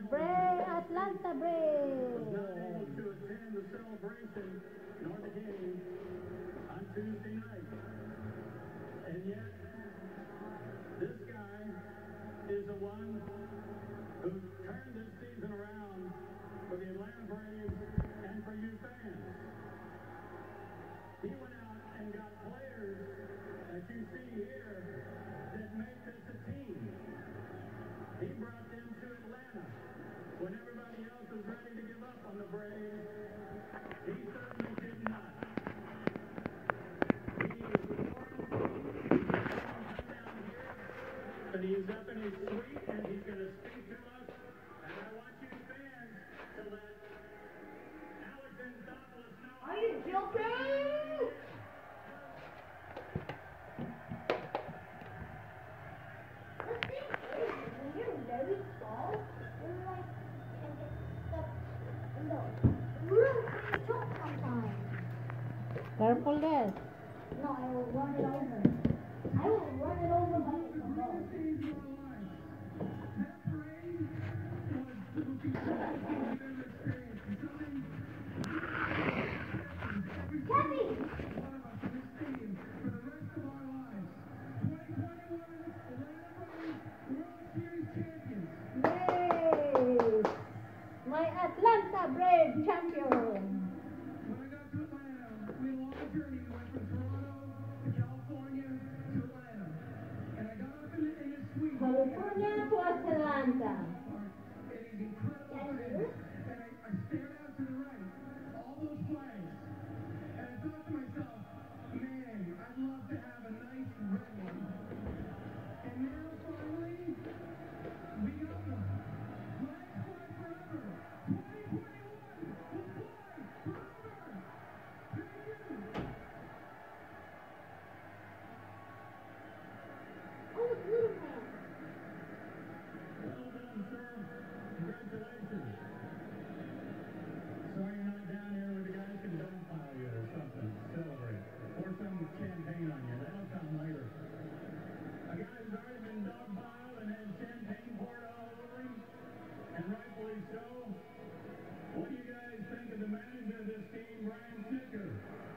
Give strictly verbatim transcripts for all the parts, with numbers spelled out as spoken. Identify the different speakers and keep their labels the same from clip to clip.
Speaker 1: Bray, Atlanta Bray.
Speaker 2: Was not able to attend the celebration nor the game on Tuesday night. And yet, this guy is the one who turned this season around for the Atlanta Braves and for you fans. He went out and got players that you see here that make this a team. He brought them to Atlanta when everybody else was ready to give up on the Braves. He certainly did not. He is warm. But he's up in his suite and he's going to speak to us. And I want you fans to let Alex Anthopoulos know.
Speaker 3: Are you joking? The thing is, when you're very tall, you're like, can get stuck in the room and choke sometimes.
Speaker 1: Careful there.
Speaker 3: No, I will run it over. I will run it over by myself. Kevin!
Speaker 1: Yay! My Atlanta Brave champion.
Speaker 2: When I got to Atlanta, we had a long journey. We went from Toronto to California to Atlanta. And I got up in, the, in his suite.
Speaker 1: California to Atlanta.
Speaker 2: It is incredible. And I, I stared out to the right. All those flags. And I thought to myself, man, I'd love to have a nice red one. And now finally, we got one. Flags fly forever. twenty twenty-one will fly forever. Thank you.
Speaker 3: Oh, it's little man.
Speaker 2: Well done, sir. Congratulations. Sorry you're not down here where the guys can dogpile you or something. Celebrate. Pour some champagne on you. That'll come later. A guy who's already been dogpiled and had champagne poured all over him, and rightfully so. What do you guys think of the manager of this team, Brian Snitker?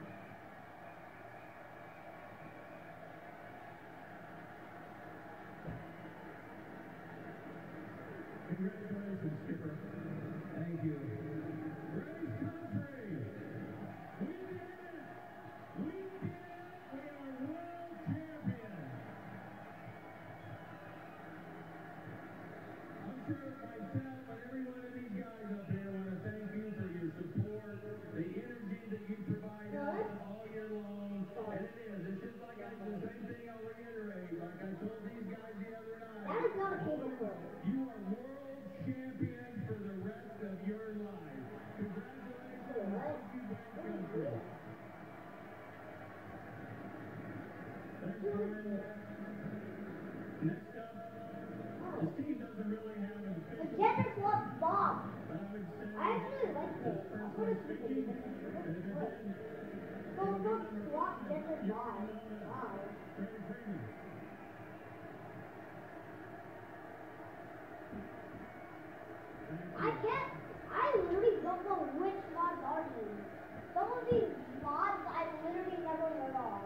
Speaker 2: Congratulations, Skipper. Thank you. Braves country. We did it. We did it. We are world champions. I'm sure myself and every one of these guys up here want to thank you for your support, the energy that you provide us all year long. And it is. It's just like I, the same thing I'll reiterate. Like I told these guys the other night.
Speaker 3: That is not a paperwork.
Speaker 2: You are world champions for the rest of your life. Congratulations. Thank you, Brave Country. Thanks, Brian. Next up, this team doesn't really have an
Speaker 3: The
Speaker 2: official,
Speaker 3: Jenners love Bob.
Speaker 2: but I would say
Speaker 3: I actually like
Speaker 2: this
Speaker 3: it. What
Speaker 2: personally
Speaker 3: is
Speaker 2: speaking,
Speaker 3: it?
Speaker 2: and if it did,
Speaker 3: Don't, don't swap Jenners Bob. Wow.
Speaker 2: Freddie Freeman.
Speaker 3: I can't, I literally don't know which mods are these. Some of these mods I literally never heard of.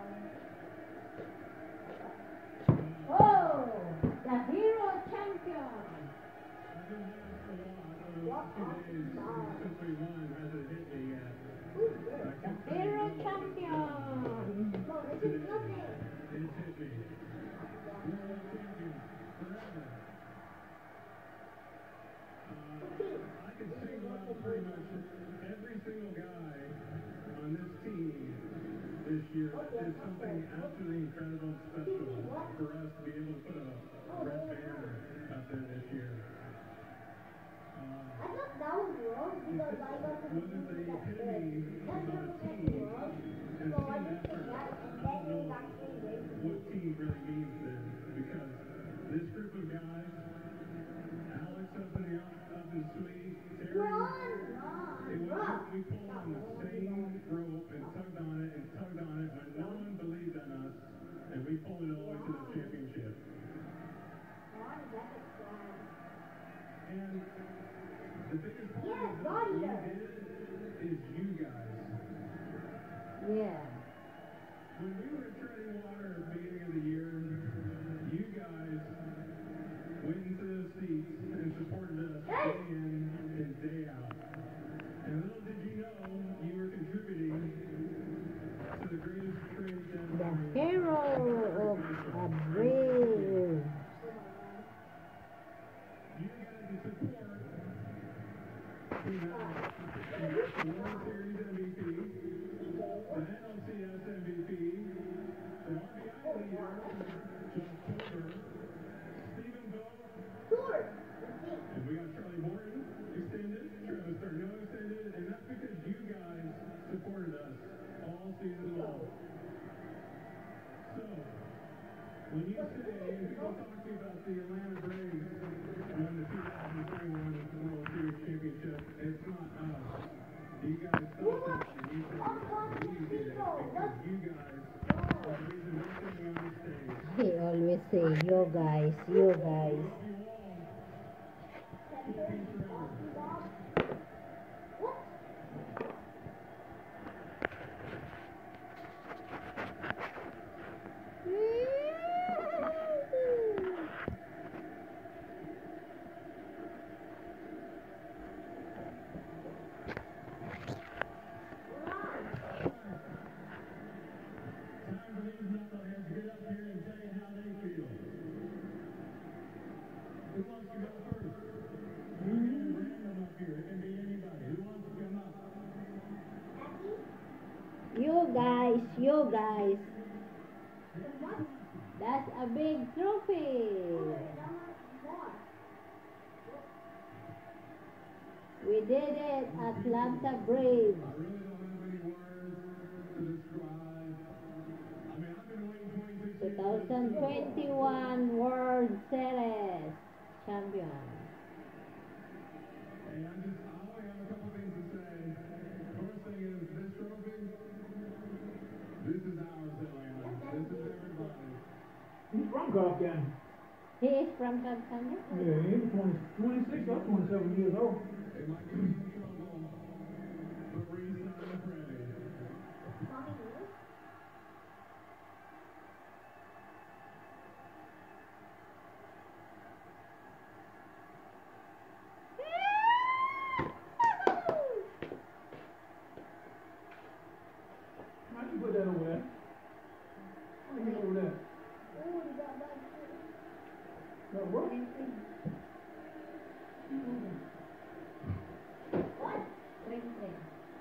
Speaker 1: Oh, the hero champion.
Speaker 2: I've been doing this for a while. I don't know
Speaker 3: What
Speaker 2: two days
Speaker 3: awesome.
Speaker 2: since we won hasn't hit me yet.
Speaker 3: Who's this?
Speaker 2: I
Speaker 1: The
Speaker 2: kept
Speaker 1: hero
Speaker 2: trying to do it.
Speaker 1: champion.
Speaker 3: No, this is nothing.
Speaker 2: It's hit me. World champions forever. Uh, I can single out pretty much every single guy on this team this year is something absolutely incredible and special for us to be able to put a red banner up there this year. Uh,
Speaker 3: I thought that was wrong because I got to
Speaker 2: One of the
Speaker 3: that
Speaker 2: epitome
Speaker 3: good.
Speaker 2: of
Speaker 3: That's
Speaker 2: a
Speaker 3: not
Speaker 2: team
Speaker 3: wrong.
Speaker 2: and
Speaker 3: So I
Speaker 2: team
Speaker 3: just
Speaker 2: effort.
Speaker 3: took that and
Speaker 2: I
Speaker 3: then
Speaker 2: don't
Speaker 3: it was
Speaker 2: know
Speaker 3: actually great.
Speaker 2: what team really means then, because this group of guys, Alex up in the up in suite, Terry,
Speaker 3: Run, run,
Speaker 2: it was
Speaker 3: run.
Speaker 2: we pulled on the same rope and tugged on it and tugged on it when no one believed in us, and we pulled it all the way to the championship.
Speaker 3: Run, that is fun.
Speaker 2: And The biggest part
Speaker 3: Yes,
Speaker 2: of
Speaker 3: God,
Speaker 2: who
Speaker 3: yeah.
Speaker 2: did it is you guys.
Speaker 1: Yeah.
Speaker 2: When we were treading water at the beginning of the year, you guys went into those seats and supported us day in and day out. And little did you know, you were contributing to the greatest trade
Speaker 1: The
Speaker 2: that
Speaker 1: hero of a brave.
Speaker 2: you guys support the World Series M V P, the N L C S M V P, the R B I leader, Josh Tolbert, Stephen Vogt,
Speaker 3: Sword.
Speaker 2: and we got Charlie Morton extended, Travis Darno extended, and that's because you guys supported us all season long. So, when you say, when people talk to you about the Atlanta Braves won the two thousand twenty-one World Series championship, it's not us. You guys thought that, and you said we did it because you guys are the reason we're sitting on this stage.
Speaker 1: He always say, you guys, you guys.
Speaker 2: Time for these knuckleheads to get up here and tell you how they feel. Who wants to go first? We can get random up here. It can be anybody. Who wants to come up?
Speaker 1: You guys, you guys. That's a big trophy. We did it, Atlanta Braves.
Speaker 2: I really don't have any words to describe. I mean, I've been waiting twenty-two
Speaker 1: twenty twenty-one World Series champion.
Speaker 2: And I'm just, I only have a couple things to say. First thing is, this trophy, this is ours, Atlanta. This is everybody.
Speaker 4: He's from Cobb County.
Speaker 1: He is from California.
Speaker 4: Yeah, he's twenty, twenty-six or twenty-seven years old.
Speaker 2: They might get in trouble, but Reese, I'm ready.
Speaker 4: Why'd you put that over there? Why'd you put it over there? That work?
Speaker 1: Ring, ring.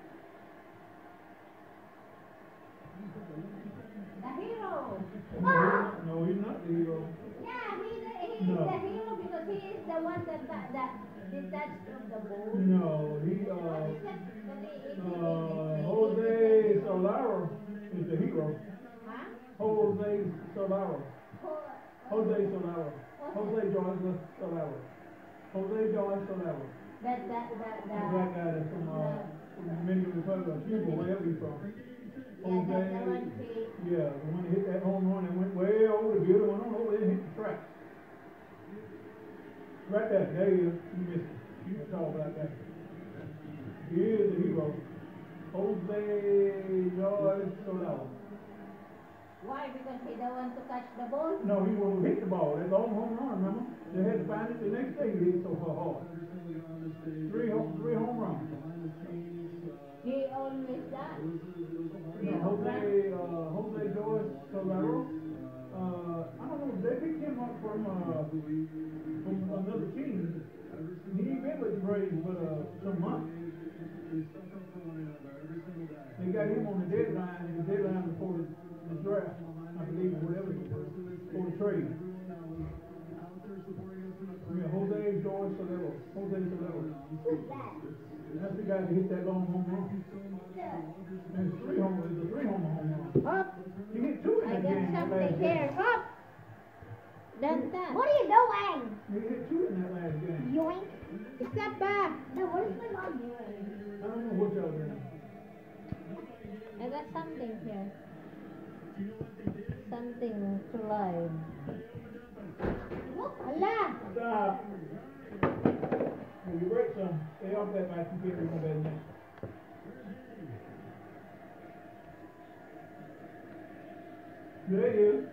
Speaker 1: The hero.
Speaker 4: No, he's not the hero.
Speaker 1: Yeah, he, he is
Speaker 4: No.
Speaker 1: the hero because he is the one that that, that detached from the boat.
Speaker 4: No, he,
Speaker 1: What
Speaker 4: uh,
Speaker 1: is that? But it- it-
Speaker 4: uh,
Speaker 1: it- it-
Speaker 4: Jose Solaro is the hero.
Speaker 1: Huh?
Speaker 4: Jose Solaro.
Speaker 1: Ho-
Speaker 4: Jose Solaro. Jose Joyce Solaro. Jose Joyce Solaro.
Speaker 1: That that that
Speaker 4: The
Speaker 1: that.
Speaker 4: black guy that's from, uh, from the Dominican Republic of Cuba, wherever he's from.
Speaker 1: Yeah, that's the one he.
Speaker 4: Yeah, the one that hit that home run and went way over the field and went on over there and hit the track. Right there, there he is. You missed it. You a tall black guy. He is the hero. Jose Joyce Solaro.
Speaker 1: Why? Because he don't want to catch the ball.
Speaker 4: No, he won't hit the ball. That's all home run, remember? They had to find it the next day. He hit so far hard. Three home, three home runs.
Speaker 1: He always does.
Speaker 4: No, Jose, uh, Jose Joyce Solaro. Uh, I don't know. They picked him up from uh, from another team. He ain't been with the Braves but uh, some months. They got him on the deadline, the deadline before the, the draft, I believe, or whatever it was, for the trade. Yeah, Jose Joyce Solaro. Jose Solaro.
Speaker 3: Who's that?
Speaker 4: That's the guy that hit that long home run. There's three home, there's a three home home run.
Speaker 1: Up.
Speaker 4: He hit two in
Speaker 1: I
Speaker 4: that
Speaker 1: got
Speaker 4: game. that
Speaker 1: something
Speaker 4: last
Speaker 1: here.
Speaker 4: game.
Speaker 1: Up. Done that.
Speaker 3: What are you doing?
Speaker 4: He hit two in that last game.
Speaker 3: Yoink.
Speaker 1: Step back.
Speaker 3: No, what is my mom doing?
Speaker 4: I don't know what y'all doing.
Speaker 1: I got something here. Something to live.
Speaker 3: Look.
Speaker 1: Allah.
Speaker 4: Stop. Well, you break some. Stay off that mic. You can't read my bad name. There he is.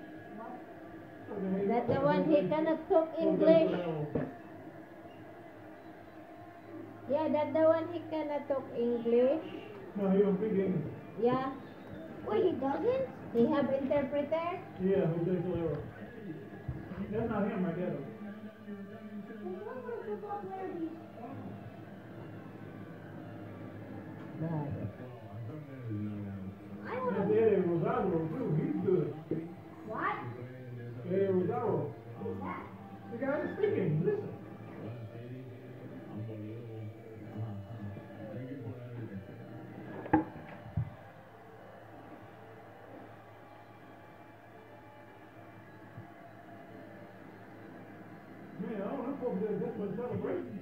Speaker 1: That's the one he cannot talk English. Yeah, that's the one he cannot talk English.
Speaker 4: No, he don't speak English.
Speaker 1: Yeah.
Speaker 3: Wait, he doesn't?
Speaker 1: He have interpreter.
Speaker 4: Yeah, Jose Solero. That's not him right there, though.
Speaker 3: There's one more football player he's
Speaker 1: Bad.
Speaker 3: I don't
Speaker 4: That's
Speaker 3: know.
Speaker 4: Eddie Rosario, too. He's good.
Speaker 3: What?
Speaker 4: Eddie Rosario.
Speaker 3: Who's that?
Speaker 4: The guy that's speaking. Listen. Man, I don't know if there's this much celebration.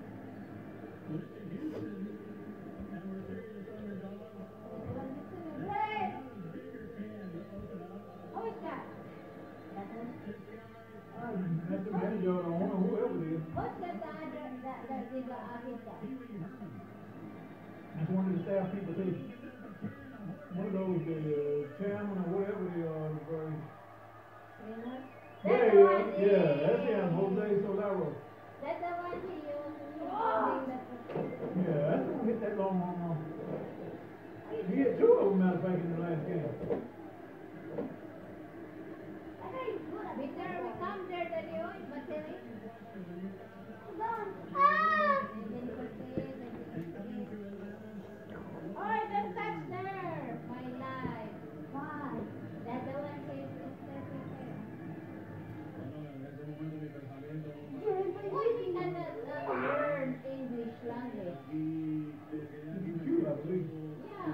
Speaker 1: Who is that?
Speaker 4: That's the manager or the owner, whoever it is.
Speaker 1: What's that the other that that did the Ahita?
Speaker 4: That's one of the staff people too. One of those, the uh, chairman or whatever they are. Uh,
Speaker 1: Trainer?
Speaker 4: yeah,
Speaker 1: That's the
Speaker 4: yeah,
Speaker 1: one.
Speaker 4: yeah, that's him, Jose Solero.
Speaker 1: That's the one he used. He was that.
Speaker 4: Yeah, that's the one hit that long home run. He hit two of them, matter of fact, in the last game.
Speaker 3: I know he's good at
Speaker 1: Victor, we come there, Daddy. Oh, it's Materi.
Speaker 3: Ah!
Speaker 1: Oh, don't touch there. My life.
Speaker 3: Why?
Speaker 1: That's the one he used. Why he cannot uh, learn English language?
Speaker 4: He's cute, I believe.
Speaker 1: Yeah.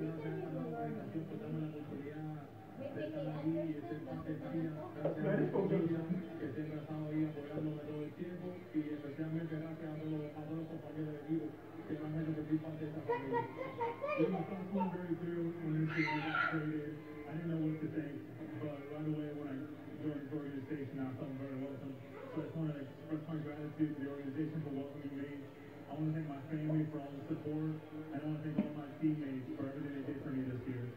Speaker 1: Maybe he understood what he cannot talk.
Speaker 4: Yeah, this folks are the same.
Speaker 2: I didn't know what to say, but right away when I joined this organization, I felt very welcome. So I just want to express my gratitude to the organization for welcoming me. I want to thank my family for all the support, and I want to thank all my teammates for everything they did for me this year.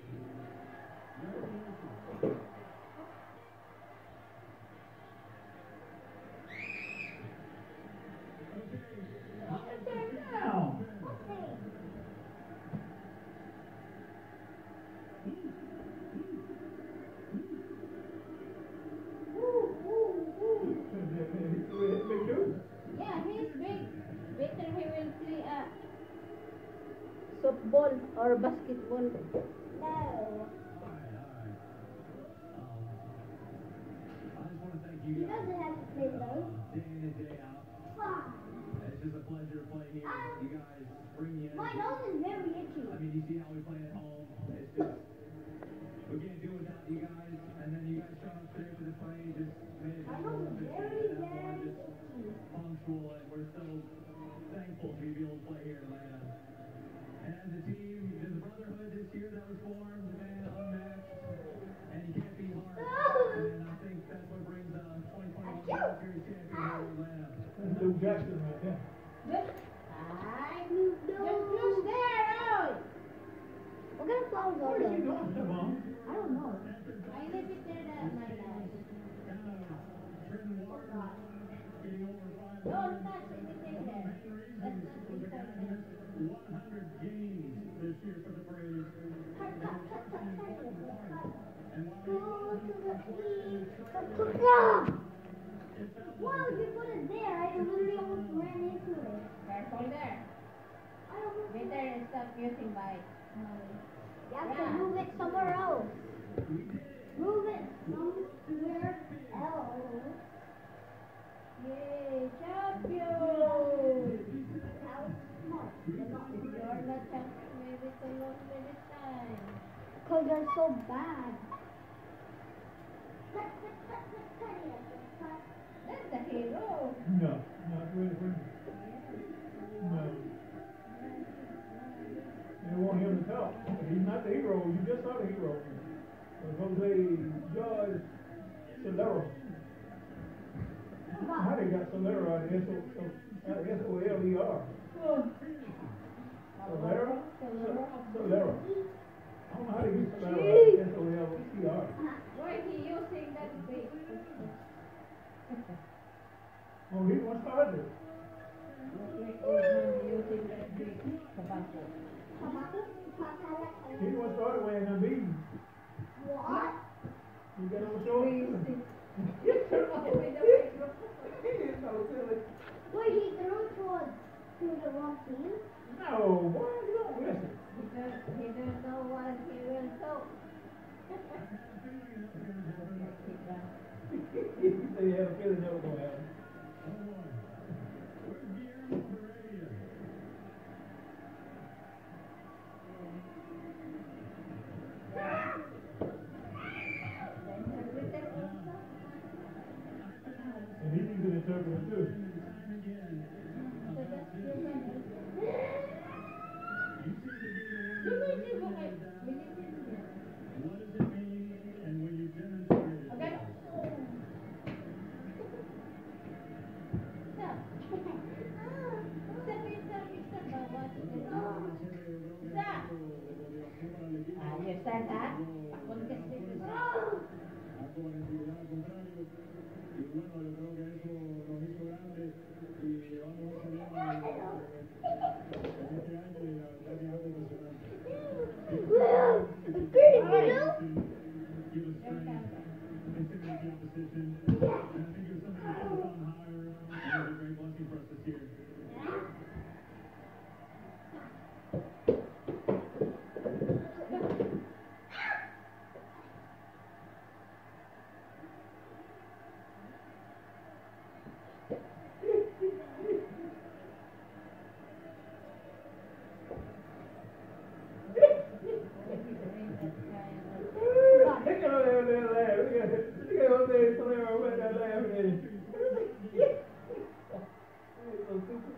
Speaker 4: Now, he's big too.
Speaker 1: Yeah, he's big. Better he will play uh, softball or basketball.
Speaker 3: No.
Speaker 2: I just want to thank
Speaker 3: He
Speaker 2: you guys
Speaker 3: doesn't have to play though.
Speaker 2: day in and day out.
Speaker 3: Fuck.
Speaker 2: It's just a pleasure playing here. You guys bring me in.
Speaker 3: My nose is very itchy.
Speaker 2: I mean, you see how we play at home. It's just, we can't do without you guys. And then you guys showing up today for the play. Just made it
Speaker 3: My
Speaker 2: more
Speaker 3: nose is
Speaker 2: efficient
Speaker 3: very,
Speaker 2: and more
Speaker 3: very
Speaker 2: just
Speaker 3: itchy.
Speaker 2: punctual. And we're so thankful to be able to play here in Atlanta. And as a team, there's a brotherhood this year that was formed, man, unmatched. And you can't be hard. And I think that's what brings the twenty twenty-one World Series champion here in Atlanta.
Speaker 4: That's Luke Jackson right there.
Speaker 1: Just,
Speaker 3: I moved
Speaker 1: just
Speaker 3: on.
Speaker 1: close there, oh!
Speaker 3: What kind of flowers are
Speaker 4: What is he
Speaker 3: those?
Speaker 4: doing, Stefan?
Speaker 3: I don't know.
Speaker 1: I leave it there, that my life.
Speaker 2: Trenton Warden getting over five
Speaker 1: Don't
Speaker 2: hundred.
Speaker 1: touch anything there. That's not inside there.
Speaker 2: one hundred games this year for the Braves.
Speaker 3: Cut, cut, cut, cut, cut.
Speaker 2: And while
Speaker 3: Go to the sea. Yeah. Wow, you put it there. I literally almost ran into it.
Speaker 1: Careful there.
Speaker 3: I almost.
Speaker 1: Better stop using bike.
Speaker 3: You have
Speaker 1: Yeah.
Speaker 3: to move it somewhere else. Move it somewhere else.
Speaker 1: Yay, champion!
Speaker 3: How smart.
Speaker 1: You're not champion maybe so long this time.
Speaker 3: Because you're so bad. Cut, cut, cut, cut, cut it. Cut.
Speaker 1: That's the hero.
Speaker 4: No, not really for him. No. They want him to talk. He's not the hero. You just saw the hero. Uh, Jose George Solero. I don't know how they got Solero out of there. So, so S O L E R. Solera? Solera. I don't know how to use Solera. S O L E R.
Speaker 1: Why he using that big?
Speaker 4: Oh, he wants to start it.
Speaker 1: Using that big tobacco.
Speaker 4: He wants to start it wearing a bead.
Speaker 3: What?
Speaker 4: You got on the shorts?
Speaker 1: He is so silly.
Speaker 3: Wait, he threw towards to the wrong team?
Speaker 4: No, boy, you don't listen.
Speaker 1: He don't, he don't know what he will do.
Speaker 4: He said he had a feeling that was going to happen.
Speaker 2: Where's Guillermo Heredia?
Speaker 4: And he needs an interpreter too.
Speaker 2: Time again.
Speaker 1: So that's the one.
Speaker 2: You seem to be the
Speaker 1: You
Speaker 2: one
Speaker 1: will
Speaker 2: who
Speaker 1: see what I
Speaker 2: really knows
Speaker 1: will you see here.
Speaker 2: what does it mean and when you demonstrate it.
Speaker 1: Okay. Stop. Stop it, stop it, stop it. What is it? Stop. Ah, you said that? What is it?
Speaker 2: Algo en realidad al contrario. Y bueno, yo creo que eso nos hizo grandes y vamos a salir en este año y la verdad que es algo impresionante.
Speaker 3: Well, it's pretty good.
Speaker 2: Give us strength, intimidate the opposition, and I think it was something that was on higher. It was a great blessing for us this year.
Speaker 4: Look at that little laugh. Look at it. Look at what they put there with that laugh. So stupid.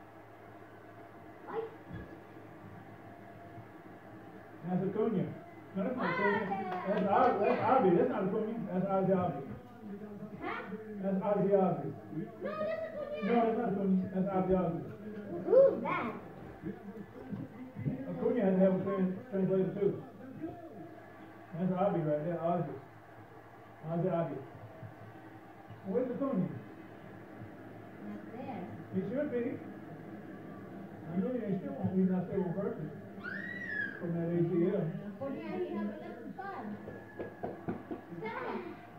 Speaker 4: That's Acuna. No, that's not Acuna. That's Ozzy. That's Ozzy. That's not Acuna. That's Ozzy Ozzy. That's Ozzy Ozzy.
Speaker 1: No, that's a good
Speaker 4: No, that's not Acuna. That's Ozzy Ozzy.
Speaker 3: Who's that?
Speaker 4: Acuna has to have a trans- translator too. That's Ozzy right there. Ozzy. Ozzy Ozzy. Where's Acuna?
Speaker 1: Not there.
Speaker 4: He should be. I know he ain't still on. He's not still on purpose. From that A C L.
Speaker 1: Oh yeah, he have a little fun. Stop.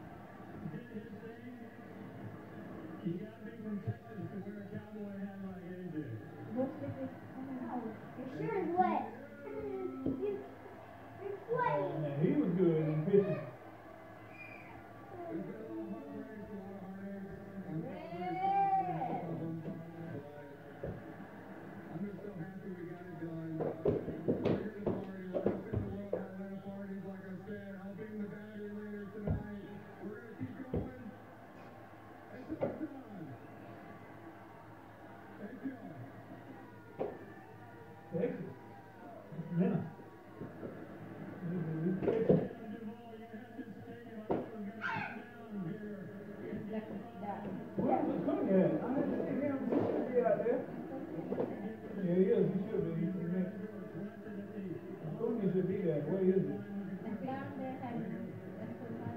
Speaker 2: You got to be from Texas to wear a cowboy hat like A J.
Speaker 1: Go sit with, oh,
Speaker 3: It sure is wet. You- It's sweaty.
Speaker 4: Man, he was good in pitching.
Speaker 2: It's been a long heartbreak, a lot of heartaches, and
Speaker 1: yeah.
Speaker 2: I'm just so happy we got it done. We're here to party. We're up in the world Atlanta parties, like I said, helping the battery later tonight. We're gonna keep going. Until it's done. Thank you.
Speaker 4: Texas. Atlanta. He's- he's Texas.
Speaker 1: like that.
Speaker 4: Where's Acuna at? I didn't see him. He should be out there. Yeah, he is. He should be. He's the next. Acuna should be there. Where is he?
Speaker 1: And down there, have that's the one.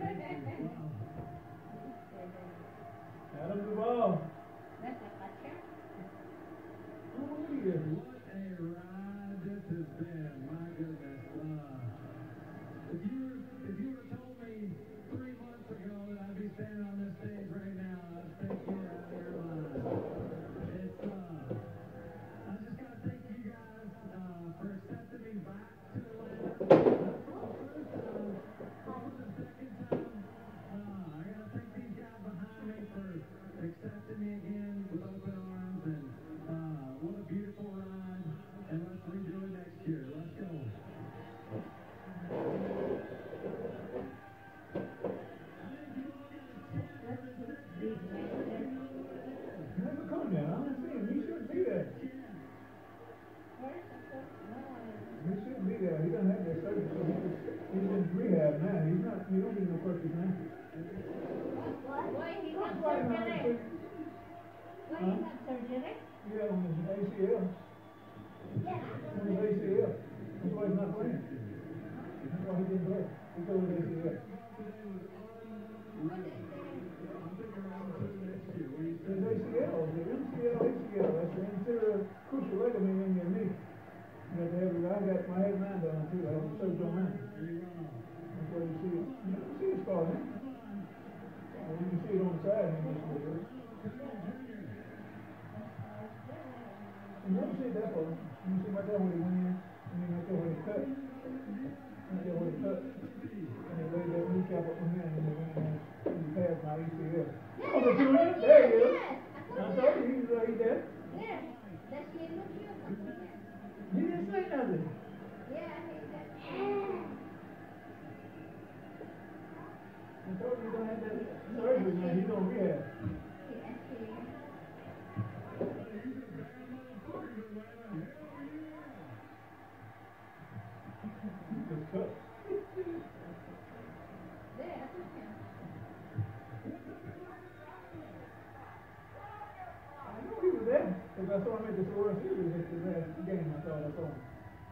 Speaker 4: Adam Duvall.
Speaker 1: That's a catcher.
Speaker 4: Oh, look at this.
Speaker 2: What a ride this has been, my goodness. Uh, if you if you would have told me three months ago that I'd be standing on this stage right now, I'd think you're out of your mind. It's uh, I just gotta thank you guys uh, for accepting me back to Atlanta. Not for the first time, but for the second time. Uh, I gotta thank these guys behind me for accepting me again with open arms, and uh, what a beautiful ride. And let's redo it next year. Let's go.
Speaker 1: Big man there.
Speaker 4: Where's Acuna at? I don't see him. He shouldn't be there.
Speaker 1: Where's the first one?
Speaker 4: He shouldn't be there. He doesn't have that surgery. So he's, he's in rehab now. He's not. He don't get no practice now.
Speaker 1: Why he
Speaker 4: Don't
Speaker 1: not
Speaker 4: fight him out
Speaker 1: surgery?
Speaker 4: there.
Speaker 1: Why he not surgery? injury?
Speaker 4: Yeah, on his A C L.
Speaker 3: Yeah.
Speaker 4: On his A C L. That's why he's not playing. That's why he didn't play. He told his A C L. His A C L, the M C L, A C L, that's the anterior crucial ligament in your knee. You have to have it, I got, I had mine done too, I had it surgery on mine. That's why you see it. You don't see it scar, man. Well, you can see it on the side, and this way. You don't see it that far. You see right there when he went in, and then right there when he cut. Right there when he cut. And he laid that kneecap up on there, and then he went in and he passed my A C L. Oh, the two in? There he is. I told you, he's right there.
Speaker 3: Yeah. Does he look you or something there?
Speaker 4: He didn't say nothing.
Speaker 3: Yeah, he does.
Speaker 4: I told you, he's gonna have that surgery now, he's on rehab. Just cut.
Speaker 3: There, I took him.
Speaker 4: I know he was there, because I saw him at the World Series at the last game. I thought I saw him.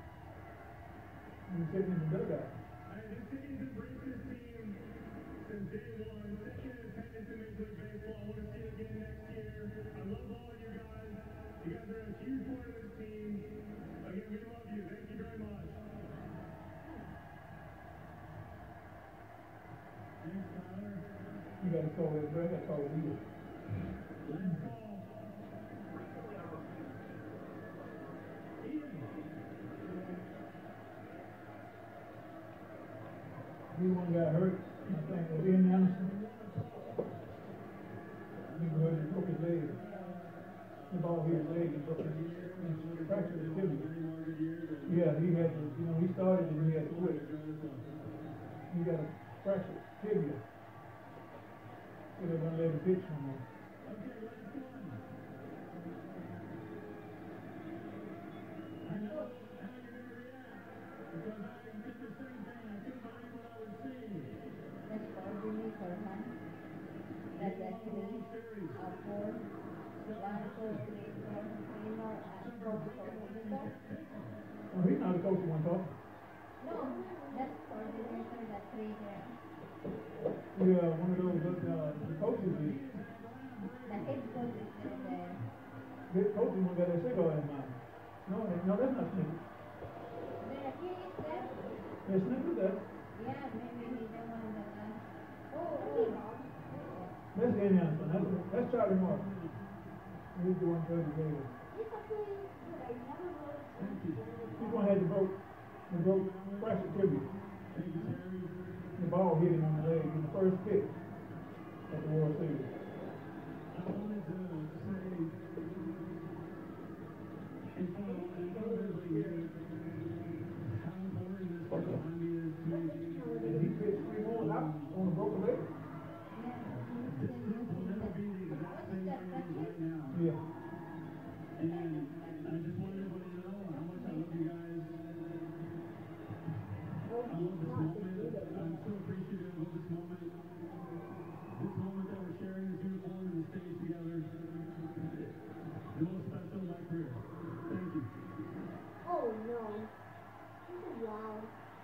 Speaker 4: He was sitting in the dugout.
Speaker 2: This team's embraced this team since day one. Second in attendance in Major League Baseball. I want to see it again next year. I love all of you guys. You guys are a huge part of this team. Again, we love you. Thank you very much. Thanks, Tyler.
Speaker 4: You got to call that, bro. I got to call it you.
Speaker 2: Last call.
Speaker 4: He one got hurt, I think, was Ian Anderson. He hurt his broke his leg. The ball hit his leg and broke his, he fractured his tibia. Yeah, he had to, you know, he started and he had to quit. He got a fractured tibia. So they're gonna let him pitch no more.
Speaker 1: That's actually a four, one, two, three, four, three more, uh, four, four, four.
Speaker 4: Oh, he's not a coach you want to talk.
Speaker 1: No, that's coordinator, that's three there.
Speaker 4: Yeah, one of those, uh, the coaches is,
Speaker 1: The head coach is there, there.
Speaker 4: the coach is one got a cigar in mind. No, no, that's not Snickers.
Speaker 1: There, he is there.
Speaker 4: There's Snickers there.
Speaker 1: Yeah, maybe he's the one that, uh, oh, oh.
Speaker 4: That's Ian Anderson. That's, that's Charlie Mark. He's the one who the game.
Speaker 3: He's actually good. I never noticed.
Speaker 4: He's one had the broke, the broke fractured tibia. The ball hit him on the leg in the first pitch at the World Series.
Speaker 2: I wanted to say, in front of everybody here, how important this economy is to me.
Speaker 4: And he pitched three more out on a broken leg.
Speaker 2: This group will never be the exact same way it is right now.
Speaker 4: Yeah.
Speaker 2: And I just want everybody to know how much I love you guys. I love this moment. I'm so appreciative of this moment. This moment that we're sharing this uniform and the stage together. The most special of my career. Thank you.
Speaker 3: Oh no. This is loud.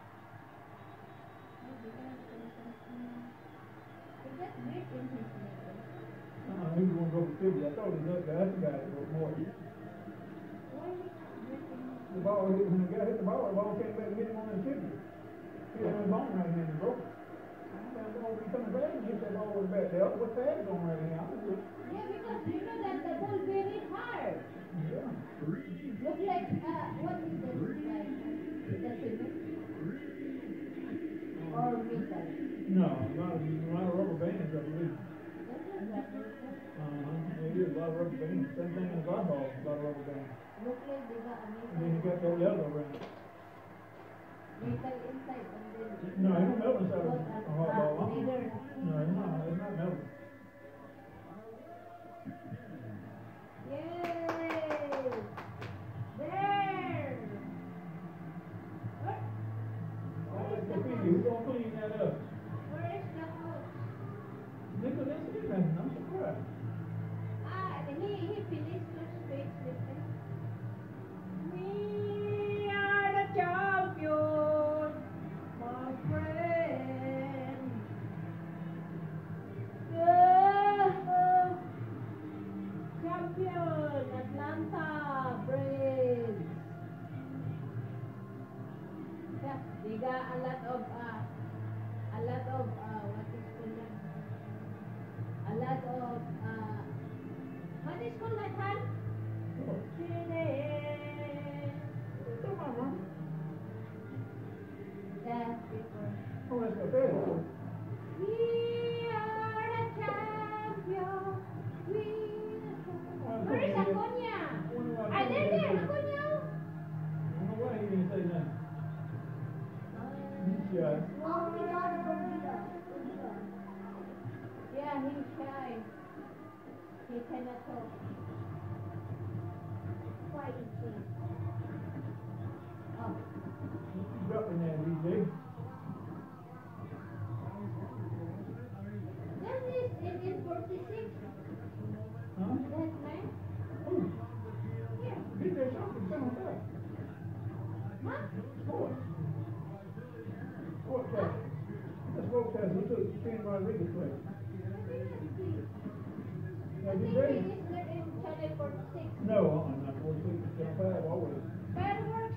Speaker 1: He just great in his neighbor.
Speaker 4: Uh, he was going to go for tibia. I thought it was that guy. That's the guy that wrote more.
Speaker 1: Why is he not drinking?
Speaker 4: The ball hit, when the guy hit the ball, the ball came back and hit him on his tibia. Hit him on his bone right here and broke it. That ball be coming back and hit that ball with the bat. The other, what pad is on right here? I'm just,
Speaker 1: Yeah, because you know that the ball very hard.
Speaker 4: yeah.
Speaker 1: Look like, uh, what is this, like, is that cement? Or metal?
Speaker 4: No, a lot of, a lot of rubber bands, I believe.
Speaker 1: That's a rubber.
Speaker 4: Uh-huh. It is a lot of rubber bands. Same thing in the golf ball, a lot of rubber bands.
Speaker 1: Look like they got a
Speaker 4: And then you
Speaker 1: metal.
Speaker 4: got that leather around it.
Speaker 1: Metal inside and then.
Speaker 4: No, it don't melt inside of
Speaker 1: What,
Speaker 4: a
Speaker 1: uh,
Speaker 4: hard
Speaker 1: uh,
Speaker 4: ball. huh?
Speaker 1: leather.
Speaker 4: No, it's not, it's not melting.
Speaker 1: Yay! There! What?
Speaker 4: All that graffiti, who's gonna clean that up?
Speaker 1: Where is the coach?
Speaker 4: Nicholas didn't see nothing, I'm surprised.
Speaker 1: Ah, he, he finished to he's shy. He cannot talk.
Speaker 3: Why is it?
Speaker 1: Oh,
Speaker 4: He's dropping that these days.
Speaker 1: that is eighteen forty-six.
Speaker 4: Huh?
Speaker 1: That man?
Speaker 4: Ooh,
Speaker 1: Yeah.
Speaker 4: D J Sharp is down there.
Speaker 1: Huh?
Speaker 4: Sport. Sport test. That's Sport test. He took Ken Rodriguez place.
Speaker 1: I
Speaker 4: Yeah,
Speaker 1: think
Speaker 4: D
Speaker 1: he
Speaker 4: J?
Speaker 1: is not in Channel forty-six.
Speaker 4: No, I'm not forty-six, channel five always.
Speaker 1: Fireworks?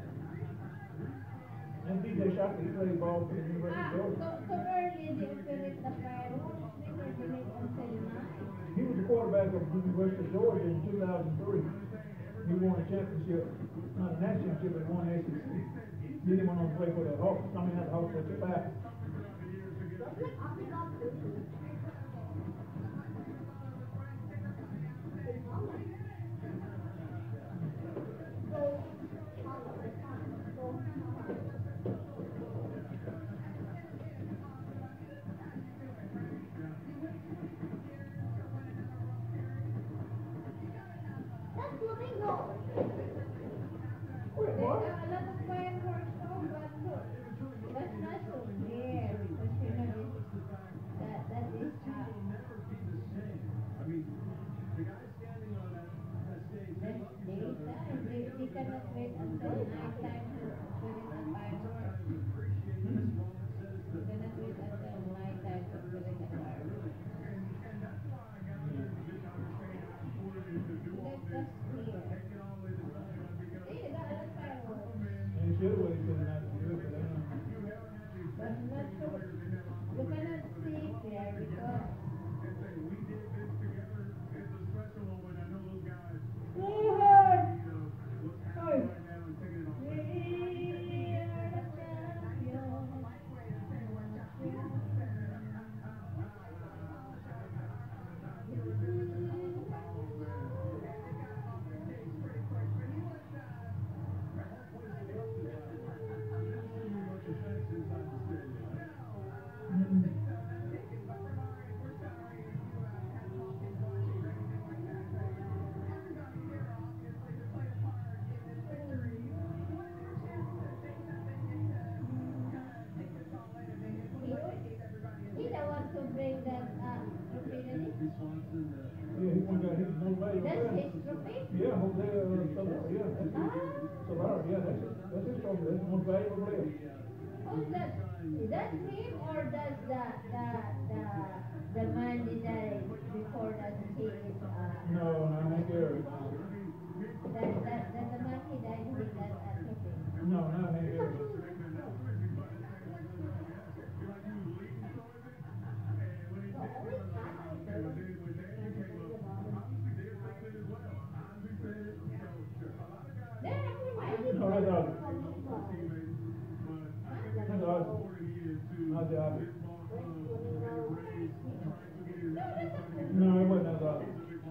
Speaker 4: And D J Sharp, he played ball for the University
Speaker 1: Ah,
Speaker 4: of
Speaker 1: so,
Speaker 4: Georgia.
Speaker 1: so early they operate the fireworks. They were doing it until nine.
Speaker 4: He was the quarterback of the University of Georgia in two thousand three. He won a championship, not a national championship, but won the S E C. Then he went on to play for the Hawks, I mean, not the Hawks, but the Falcons.
Speaker 3: That's like Africa food. That's flamingo.
Speaker 4: Wait,
Speaker 1: There
Speaker 4: what?
Speaker 1: are a lot of fireworks too, but look, that's not so near because you know it's, that that is uh,
Speaker 2: I mean, the guy standing on that, that stage.
Speaker 1: that's daytime. They, they cannot wait until night time to put in the fireworks. They cannot wait until night time to put in the fireworks. That's just clear. See, they got a lot of fireworks.
Speaker 4: And he should have waited till the night to do it, but I don't know.
Speaker 1: But not so, you cannot see clear because he don't want to bring that uh, trophy, does he?
Speaker 4: Yeah, he won that, he was motivated.
Speaker 1: That's his trophy?
Speaker 4: Yeah, Jose uh, Solar, yeah, that's
Speaker 1: Ah.
Speaker 4: his, Solar, yeah, that's his, that's his trophy, that's the most valuable player.
Speaker 1: Who's that? Is that him or does the the the the man that died before that he is uh
Speaker 4: No, no, Hank Aaron.
Speaker 1: that that that the man he died with that uh, trophy?
Speaker 4: No, not Hank Aaron.
Speaker 1: There, I think
Speaker 4: No,
Speaker 1: I
Speaker 4: that's
Speaker 1: did.
Speaker 4: Ozzy. That's Ozzy. Not the Ozzy. No, it wasn't Ozzy.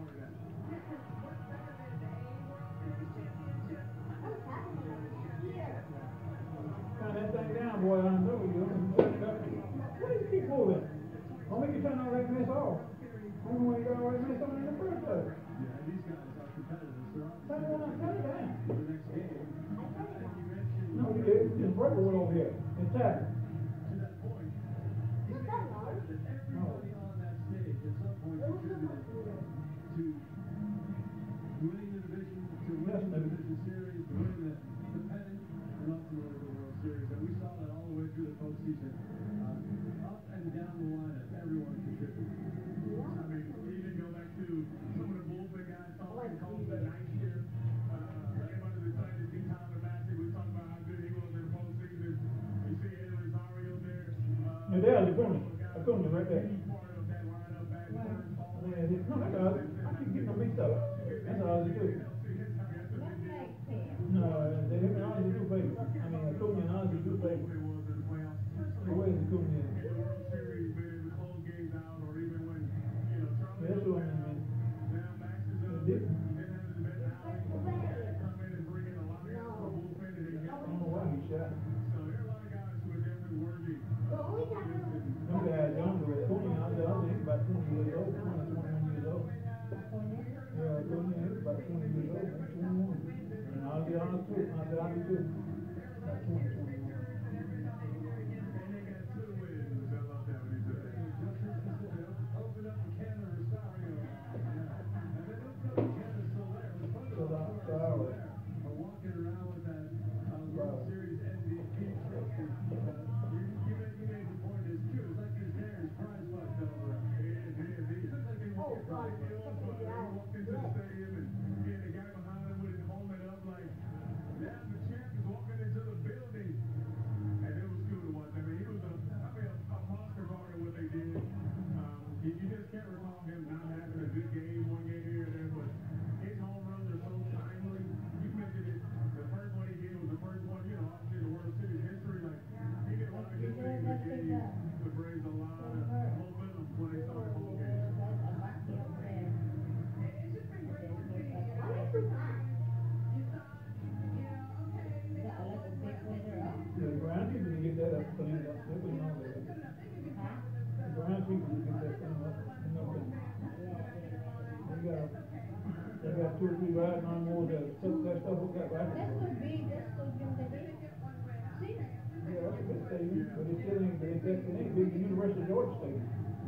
Speaker 4: Turn that thing down, boy, I know you. Turn it up. What do you keep moving? Don't make you turn all that mess off. I don't want you to got all that mess on in the first place. Turn it on, turn it down. No, you did. It's purple one over here. It's tapping. No.
Speaker 2: Winning the division, to win
Speaker 4: Yes,
Speaker 2: the
Speaker 4: maybe.
Speaker 2: division series, to win the, the pennant, and ultimately the World Series. And we saw that all the way through the postseason. Uh, up and down the line, everyone contributed. I mean, even go back to some of the bullpen guys talking, calls that night shift. Uh, everybody decided to see Tyler Matzek. We talked about how good he was in the postseason. You see Eddie Rosario there. Uh,
Speaker 4: And there's Acuna. Acuna right there.
Speaker 2: he's part of that lineup back there.
Speaker 4: Yeah, it's- no, that's Ozzy. I keep getting them mixed up. That's Ozzy too.
Speaker 1: Not like him.
Speaker 4: No, they him and Ozzy do favor. I mean, Acuna and Ozzy do favor. So where's Acuna in?
Speaker 2: In the World Series, man, we close games out, or even when, you know, Charlie
Speaker 4: Yeah, that's what I mean, man.
Speaker 2: now Max is up,
Speaker 4: They
Speaker 2: then
Speaker 4: did.
Speaker 2: has the best outing, come in and bring in a lot of guys from the bullpen, and they
Speaker 4: I
Speaker 2: get
Speaker 4: don't know why he shot.
Speaker 2: so there are a lot of guys who are definitely worthy.
Speaker 3: The only time I was
Speaker 4: Them guys younger, Acuna and Ozzy, Ozzy, he's about twenty might be two. About twenty, twenty-one.
Speaker 2: And they got two wins. I love that when he said that. Open up the can of Rosario. Yeah. And then open up the can of Soler.
Speaker 4: So that, so I was,
Speaker 2: We're walking around with that uh, World Series M V P trophy. Uh, you, you, made, you made the point. It's cute. It's like his hair is prize box all around. It is, it is. He looks like he
Speaker 3: Oh,
Speaker 2: walked
Speaker 3: God.
Speaker 2: in. He walked into the stadium and he had the guy behind him with his helmet up like, yeah, the champ is walking into the building. And it was cool to watch. I mean, he was a, I mean, a, a monster part of what they did. Um, you, you just can't recall him not having a good game, one game here and there, but his home runs are so timely. You mentioned it. The first one he did was the first one, you know, obviously the World Series history. Like, he did a lot of good things that gave the Braves a lot of momentum when they started home games.
Speaker 4: yeah, the ground people can get that up, cleaned up, they wouldn't know that. The ground people can get that cleaned up, you know, that. They got, they got two or three riding on more that stuff, that stuff we got right.
Speaker 1: That could be, that could be the day. See?
Speaker 4: Yeah, that's a good stadium, but it still ain't, it, it ain't big, the University of Georgia stadium.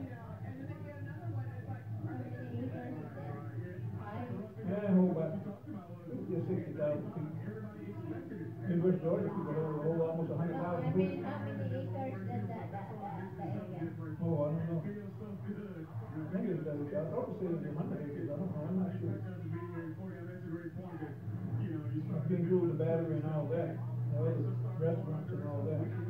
Speaker 4: Yeah, hold about, just sixty thousand people. University of Georgia people hold, hold almost a hundred
Speaker 1: No, I
Speaker 4: thousand
Speaker 1: mean,
Speaker 4: people.
Speaker 1: how many acres does that, that, that, the area?
Speaker 4: Oh, I don't know. I think it's, I thought it said it was a hundred acres, I don't know, I'm not sure. I've been through the battery and all that, the other restaurants and all that.